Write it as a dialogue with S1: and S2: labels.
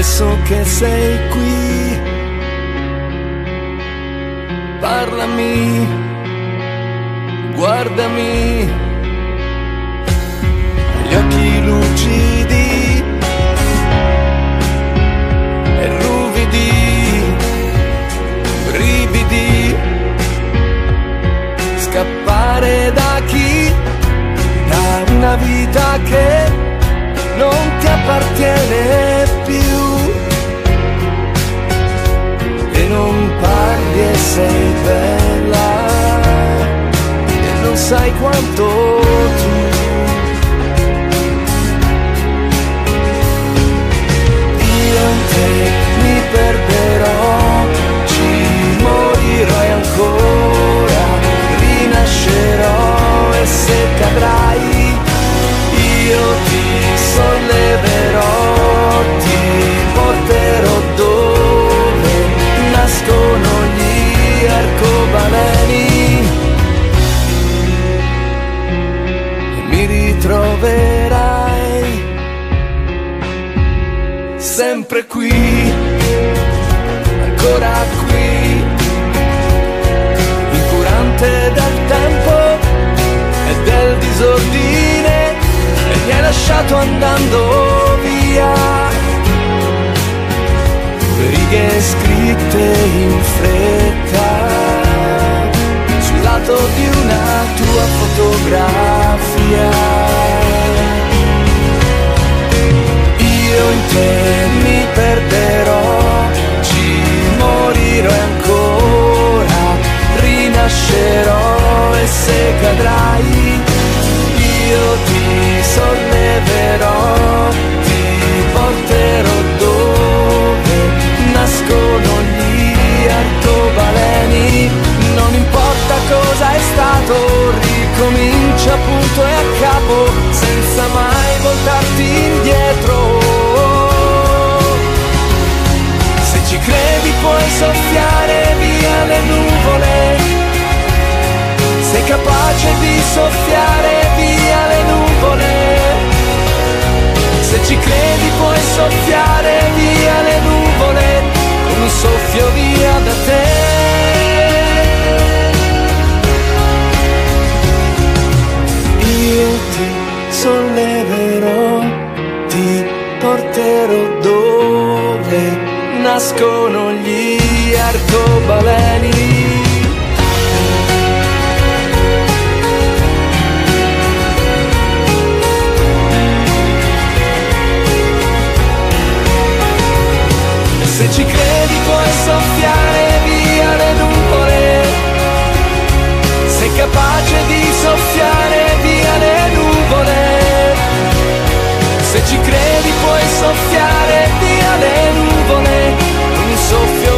S1: adesso che sei qui, parlami, guardami, gli occhi lucidi e ruvidi, brividi, scappare da chi? Da una vita che non ti appartiene più, e non parli e sei bella e non sai quanto tu. Io in te mi perderò, ci morirò e ancora rinascerò, e se cadrai io ti solleverò, ti porterò dove nascono gli arcobaleni, e mi ritroverai sempre qui, ancora qui, incurante del tempo e del disordine, e mi hai lasciato andando via, righe scritte in fretta sul lato di una tua fotografia. Io in te mi perderò, ci morirò e ancora rinascerò, e se cadrai io ti solleverò, ti porterò dove nascono gli arcobaleni. Non importa cosa è stato, ricomincia punto e a capo, senza mai voltarti indietro. Se ci credi puoi soffiare via le nuvole, sei capace di soffiare via le nuvole. Se ci credi puoi soffiare via le nuvole, con un soffio via da te. Io ti solleverò, ti porterò dove nascono gli arcobaleni. Se ci credi puoi soffiare via le nuvole, sei capace di soffiare via le nuvole. Se ci credi puoi soffiare via le nuvole, un soffio